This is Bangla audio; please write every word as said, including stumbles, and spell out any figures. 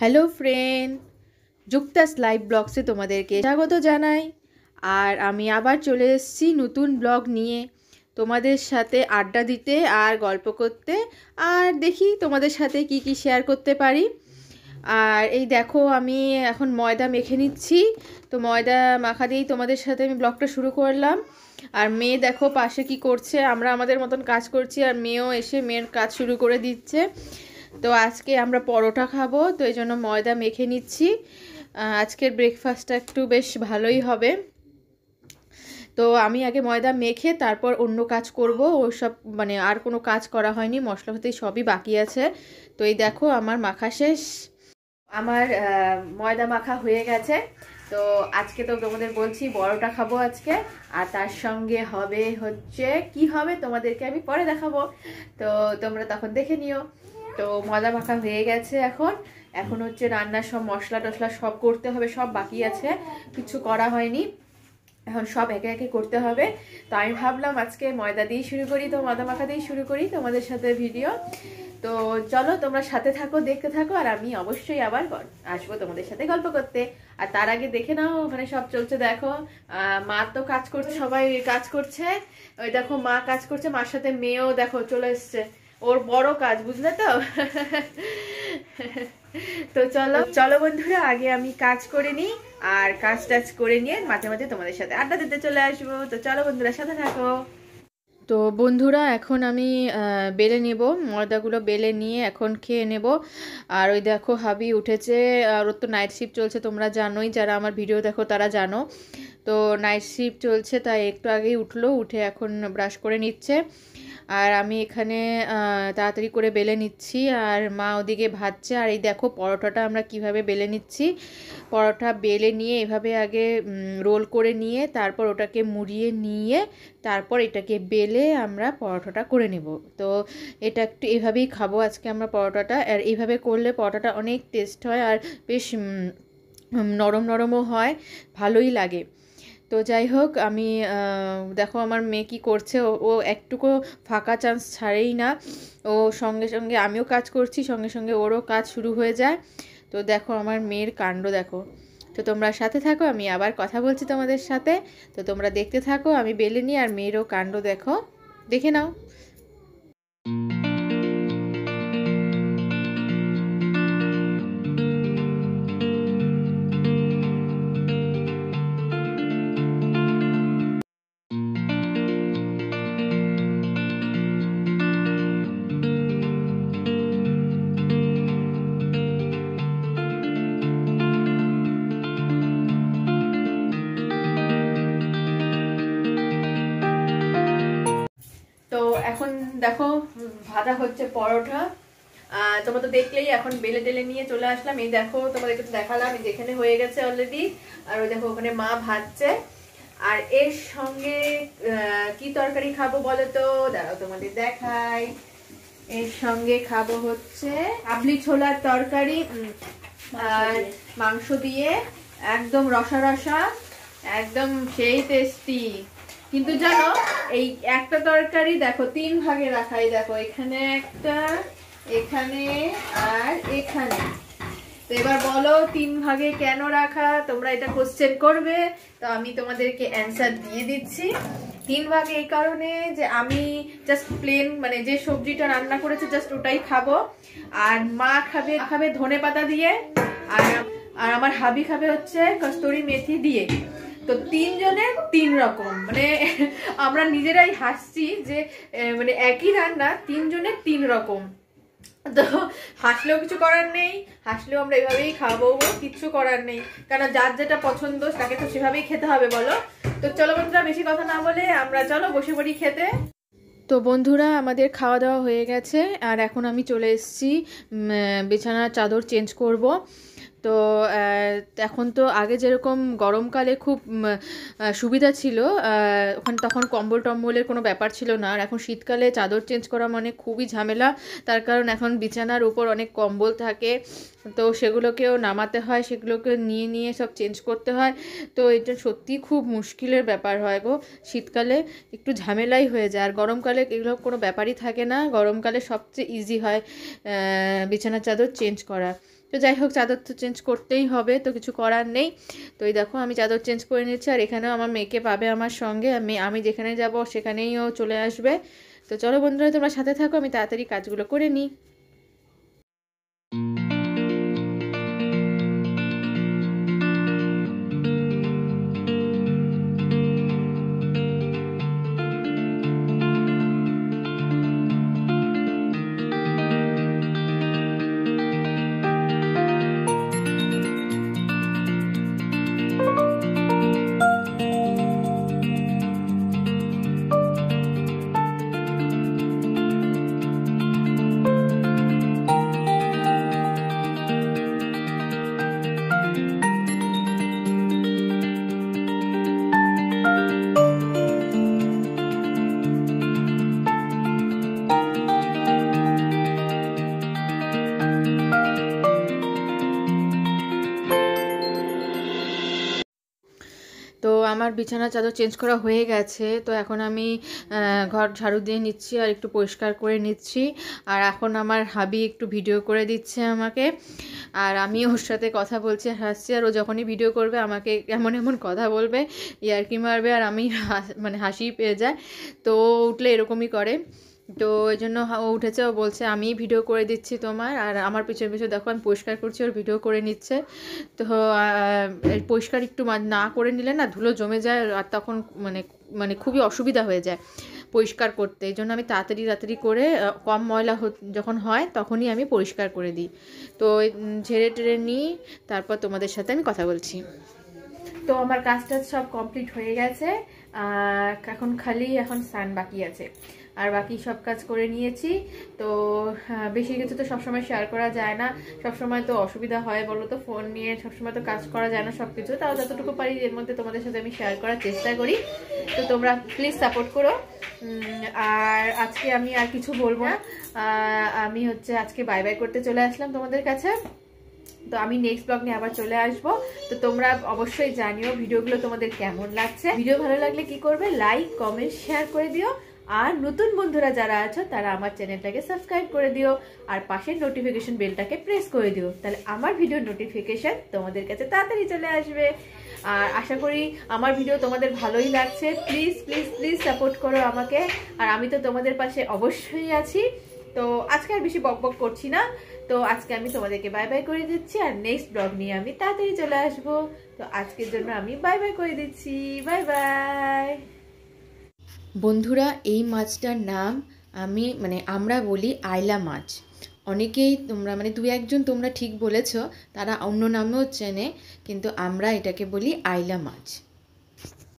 হ্যালো ফ্রেন্ড, যুক্তাস লাইভ ব্লগসে তোমাদেরকে স্বাগত জানাই। আর আমি আবার চলে এসেছি নতুন ব্লগ নিয়ে তোমাদের সাথে আড্ডা দিতে আর গল্প করতে, আর দেখি তোমাদের সাথে কি কি শেয়ার করতে পারি। আর এই দেখো, আমি এখন ময়দা মেখে নিচ্ছি। তো ময়দা মাখা দিয়েই তোমাদের সাথে আমি ব্লগটা শুরু করলাম। আর মেয়ে দেখো পাশে কি করছে, আমরা আমাদের মতন কাজ করছি আর মেয়েও এসে মেয়ের কাজ শুরু করে দিচ্ছে। তো আজকে আমরা পরোটা খাবো, তো এই জন্য ময়দা মেখে নিচ্ছি। আজকের ব্রেকফাস্টটা একটু বেশ ভালোই হবে। তো আমি আগে ময়দা মেখে তারপর অন্য কাজ করব, ওসব মানে আর কোনো কাজ করা হয়নি, মশলাপাতি সবই বাকি আছে। তো এই দেখো আমার মাখা শেষ, আমার ময়দা মাখা হয়ে গেছে। তো আজকে তো তোমাদের বলছি পরোটা খাবো আজকে, আর তার সঙ্গে হবে হচ্ছে কি হবে তোমাদেরকে আমি পরে দেখাবো, তো তোমরা তখন দেখে নিও। তো ময়দা মাখা হয়ে গেছে, এখন এখন হচ্ছে রান্নার সব মশলা টশলা সব করতে হবে, সব বাকি আছে, কিছু করা হয়নি, এখন সব একে একে করতে হবে। তো আমি ভাবলাম আজকে ময়দা দিয়ে শুরু করি, তো ময়দা মাখা দিয়ে শুরু করি তোমাদের সাথে ভিডিও। তো চলো তোমরা সাথে থাকো, দেখতে থাকো, আর আমি অবশ্যই আবার আসবো তোমাদের সাথে গল্প করতে। আর তার আগে দেখে নাও ওখানে সব চলছে, দেখো মা তো কাজ করছে, সবাই কাজ করছে। ওই দেখো মা কাজ করছে, মার সাথে মেয়েও দেখো চলে এসছে, ওর বড় কাজ, বুঝলে তো। তো চলো চলো বন্ধুরা, আগে আমি কাজ করে নিই, আর কাজ টাজ করে নিয়ে মাঝে মাঝে তোমাদের সাথে আড্ডা দিতে চলে আসবো। তো চলো বন্ধুরা সাথে থাকো। তো বন্ধুরা এখন আমি বেলে নেব, ময়দাগুলো বেলে নিয়ে এখন খেয়ে নেব। আর ওই দেখো হাবি উঠেছে, আর ওর তো নাইট শিফট চলছে, তোমরা জানোই, যারা আমার ভিডিও দেখো তারা জানো। তো নাইট শিফট চলছে, তাই একটু আগেই উঠলো, উঠে এখন ব্রাশ করে নিচ্ছে। আর আমি এখানে তাড়াতাড়ি করে বেলে নিচ্ছি, আর মা ওদিকে ভাজছে। আর এই দেখো পরোটাটা আমরা কিভাবে বেলে নিচ্ছি। পরোটা বেলে নিয়ে এভাবে আগে রোল করে নিয়ে তারপর ওটাকে মুড়িয়ে নিয়ে তারপর এটাকে বেলে আমরা পরোটাটা করে নেব। তো এটা একটু এভাবেই খাবো আজকে আমরা পরোটাটা। আর এইভাবে করলে পরোটাটা অনেক টেস্ট হয়, আর বেশ নরম নরমও হয়, ভালোই লাগে। তো যাই হোক, আমি দেখো আমার মেয়ে কী করছে, ও একটুকু ফাঁকা চান্স ছাড়েই না, ও সঙ্গে সঙ্গে আমিও কাজ করছি, সঙ্গে সঙ্গে ওরও কাজ শুরু হয়ে যায়। তো দেখো আমার মেয়ের কাণ্ড দেখো। তো তোমরা সাথে থাকো, আমি আবার কথা বলছি তোমাদের সাথে। তো তোমরা দেখতে থাকো, আমি বেলে নিই, আর মেয়েরও কাণ্ড দেখো, দেখে নাও। এখন দেখো ভাজা হচ্ছে পরোটা, তোমরা তো দেখলেই, এখন বেলে টেলে নিয়ে চলে আসলাম। এই দেখো তোমাদেরকে তো দেখালাম, যেখানে হয়ে গেছে অলরেডি। আর ওই দেখো ওখানে মা ভাজছে। আর এর সঙ্গে কি তরকারি খাবো বলো তো, দাঁড়াও তোমাদের দেখাই। এর সঙ্গে খাবো হচ্ছে কাবলি ছোলার তরকারি আর মাংস দিয়ে, একদম রসা রসা, একদম সেই টেস্টি। কিন্তু জানো এই একটা তরকারি দেখো তিন ভাগে রাখাই, দেখো এখানে একটা, এখানে আর এখানে। তো এবার বলো তিন ভাগে কেন রাখা, তোমরা এটা কোশ্চেন করবে, তো আমি তোমাদেরকে অ্যান্সার দিয়ে দিচ্ছি। তিন ভাগে এই কারণে যে আমি জাস্ট প্লেন মানে যে সবজিটা রান্না করেছে জাস্ট ওটাই খাবো, আর মা খাবে খাবে ধনে পাতা দিয়ে, আর আর আমার হাবি খাবে হচ্ছে কস্তুরি মেথি দিয়ে। তো তিনজনের তিন রকম, মানে আমরা নিজেরাই হাসছি যে মানে একই রান্না তিনজনের তিন রকম। তো হাসলেও কিছু করার নেই, হাসলেও আমরা এভাবেই খাবো, কিচ্ছু করার নেই, কারণ যার যেটা পছন্দ তাকে তো সেভাবেই খেতে হবে বলো। তো চলো বন্ধুরা বেশি কথা না বলে আমরা চলো বসে পড়ি খেতে। তো বন্ধুরা আমাদের খাওয়া দাওয়া হয়ে গেছে, আর এখন আমি চলে এসেছি বিছানার চাদর চেঞ্জ করব। তো এখন তো আগে যেরকম গরমকালে খুব সুবিধা ছিল, ওখানে তখন কম্বল টম্বলের কোনো ব্যাপার ছিল না, আর এখন শীতকালে চাদর চেঞ্জ করা মানে খুবই ঝামেলা। তার কারণ এখন বিছানার উপর অনেক কম্বল থাকে, তো সেগুলোকেও নামাতে হয়, সেগুলোকে নিয়ে নিয়ে সব চেঞ্জ করতে হয়। তো এটা সত্যি খুব মুশকিলের ব্যাপার হয় গো, শীতকালে একটু ঝামেলাই হয়ে যায়। আর গরমকালে এগুলো কোনো ব্যাপারই থাকে না, গরমকালে সবচেয়ে ইজি হয় বিছানার চাদর চেঞ্জ করা। তো যাই হোক, চাদর তো চেঞ্জ করতেই হবে, তো কিছু করার নেই। তো এই দেখো আমি চাদর চেঞ্জ করে নিচ্ছি, আর এখানেও আমার মেয়েকে পাবে আমার সঙ্গে, আমি আমি যেখানে যাব সেখানেই ও চলে আসবে। তো চলো বন্ধুরা, তোমরা সাথে থাকো, আমি তাড়াতাড়ি কাজগুলো করে নিই। তো আমার বিছানা চাদর চেঞ্জ করা হয়ে গেছে। তো এখন আমি ঘর ঝাড়ু দিয়ে নিচ্ছি আর একটু পরিষ্কার করে নিচ্ছি। আর এখন আমার হাবি একটু ভিডিও করে দিচ্ছে আমাকে, আর আমি ওর সাথে কথা বলছি, হাসছি। আর ও যখনই ভিডিও করবে আমাকে এমন এমন কথা বলবে, ইয়ার্কি মারবে, আর আমি মানে হাসি পেয়ে যায়। তো উঠলে এরকমই করে। তো এই জন্য ও উঠেছে, ও বলছে আমি ভিডিও করে দিচ্ছি তোমার। আর আমার পিছনে পিছনে দেখো আমি পরিষ্কার করছি, ওর ভিডিও করে নিচ্ছে। তো পরিষ্কার একটু না করে নিলে না ধুলো জমে যায়, আর তখন মানে মানে খুবই অসুবিধা হয়ে যায় পরিষ্কার করতে। এই জন্য আমি তাড়াতাড়ি তাড়াতাড়ি করে কম ময়লা যখন হয় তখনই আমি পরিষ্কার করে দিই। তো ঝেড়ে টেড়ে নিই, তারপর তোমাদের সাথে আমি কথা বলছি। তো আমার কাজটা সব কমপ্লিট হয়ে গেছে, এখন খালি এখন স্নান বাকি আছে, আর বাকি সব কাজ করে নিয়েছি। তো বেশি কিছু তো সবসময় শেয়ার করা যায় না, সবসময় তো অসুবিধা হয় বলো তো, ফোন নিয়ে সবসময় তো কাজ করা যায় না সব কিছু। তাও যতটুকু পারি এর মধ্যে তোমাদের সাথে আমি শেয়ার করার চেষ্টা করি। তো তোমরা প্লিজ সাপোর্ট করো। আর আজকে আমি আর কিছু বলবো না, আমি হচ্ছে আজকে বাই বাই করতে চলে আসলাম তোমাদের কাছে। তো আমি নেক্সট ব্লগ নিয়ে আবার চলে আসবো। তো তোমরা অবশ্যই জানিও ভিডিওগুলো তোমাদের কেমন লাগছে। ভিডিও ভালো লাগলে কি করবে, লাইক কমেন্ট শেয়ার করে দিও। আর নতুন বন্ধুরা যারা আছো তারা আমার চ্যানেলটাকে সাবস্ক্রাইব করে দিও, আর পাশের নোটিফিকেশন বেলটাকে প্রেস করে দিও, তাহলে আমার ভিডিওর নোটিফিকেশন তোমাদের কাছে তাড়াতাড়ি চলে আসবে। আর আশা করি আমার ভিডিও তোমাদের ভালোই লাগছে। প্লিজ প্লিজ প্লিজ সাপোর্ট করো আমাকে, আর আমি তো তোমাদের পাশে অবশ্যই আছি। তো আজকে আর বেশি বক বক করছি না, তো আজকে আমি তোমাদেরকে বাই বাই করে দিচ্ছি, আর নেক্সট ব্লগ নিয়ে আমি তাড়াতাড়ি চলে আসবো। তো আজকের জন্য আমি বাই বাই করে দিচ্ছি, বাই বাই। বন্ধুরা, এই মাছটার নাম আমি মানে আমরা বলি আইলা মাছ। অনেকেই তোমরা মানে দু একজন তোমরা ঠিক বলেছ, তারা অন্য নামেও চেনে, কিন্তু আমরা এটাকে বলি আইলা মাছ।